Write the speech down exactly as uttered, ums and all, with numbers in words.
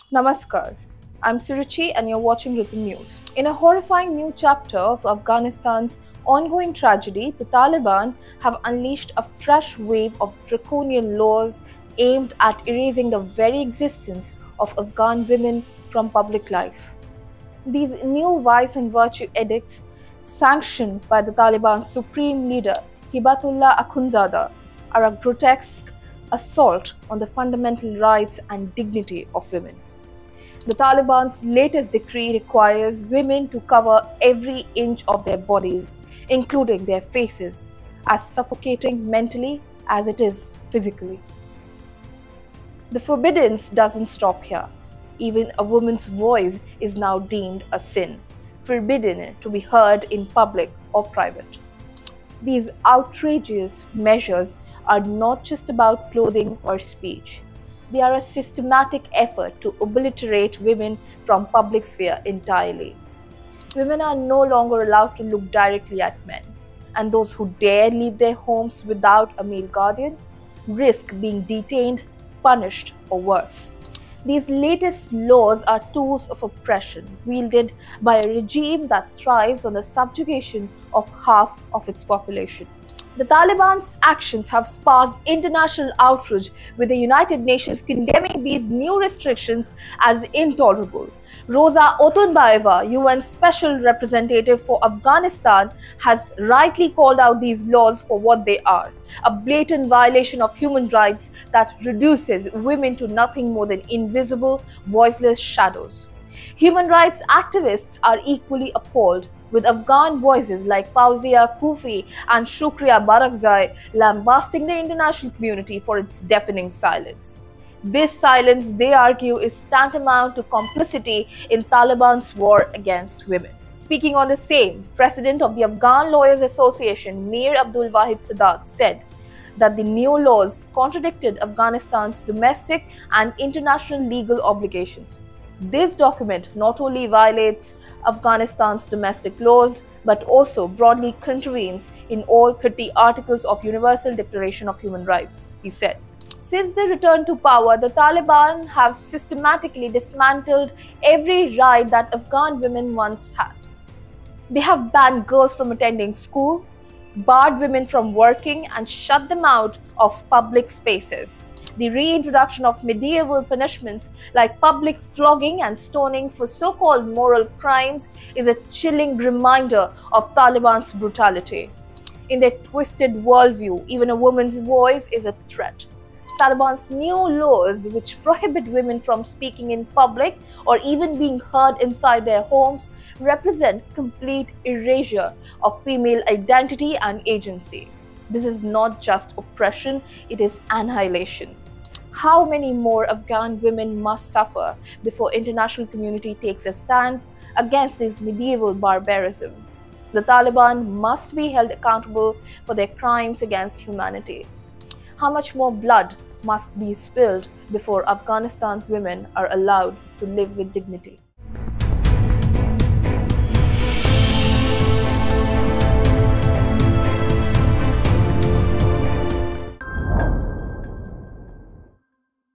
Namaskar. I'm Suruchi and you're watching Rhythm News. In a horrifying new chapter of Afghanistan's ongoing tragedy, the Taliban have unleashed a fresh wave of draconian laws aimed at erasing the very existence of Afghan women from public life. These new vice and virtue edicts, sanctioned by the Taliban's supreme leader Hibatullah Akhundzada, are a grotesque assault on the fundamental rights and dignity of women. The Taliban's latest decree requires women to cover every inch of their bodies, including their faces, as suffocating mentally as it is physically. The forbiddance doesn't stop here. Even a woman's voice is now deemed a sin, forbidden to be heard in public or private. These outrageous measures are not just about clothing or speech. They are a systematic effort to obliterate women from public sphere entirely. Women are no longer allowed to look directly at men, and those who dare leave their homes without a male guardian risk being detained, punished, or worse. These latest laws are tools of oppression wielded by a regime that thrives on the subjugation of half of its population. The Taliban's actions have sparked international outrage, with the United Nations condemning these new restrictions as intolerable. Rosa Otunbayeva, U N Special Representative for Afghanistan, has rightly called out these laws for what they are: a blatant violation of human rights that reduces women to nothing more than invisible, voiceless shadows. Human rights activists are equally appalled, with Afghan voices like Fauzia Kufi and Shukriya Barakzai lambasting the international community for its deafening silence. This silence, they argue, is tantamount to complicity in Taliban's war against women. Speaking on the same, President of the Afghan Lawyers Association, Mir Abdul Wahid Sadat, said that the new laws contradicted Afghanistan's domestic and international legal obligations. This document not only violates Afghanistan's domestic laws, but also broadly contravenes in all thirty articles of Universal Declaration of Human Rights, he said. Since their return to power, the Taliban have systematically dismantled every right that Afghan women once had. They have banned girls from attending school, barred women from working, and shut them out of public spaces. The reintroduction of medieval punishments like public flogging and stoning for so-called moral crimes is a chilling reminder of Taliban's brutality. In their twisted worldview, even a woman's voice is a threat. Taliban's new laws, which prohibit women from speaking in public or even being heard inside their homes, represent complete erasure of female identity and agency. This is not just oppression, it is annihilation. How many more Afghan women must suffer before international community takes a stand against this medieval barbarism? The Taliban must be held accountable for their crimes against humanity. How much more blood must be spilled before Afghanistan's women are allowed to live with dignity?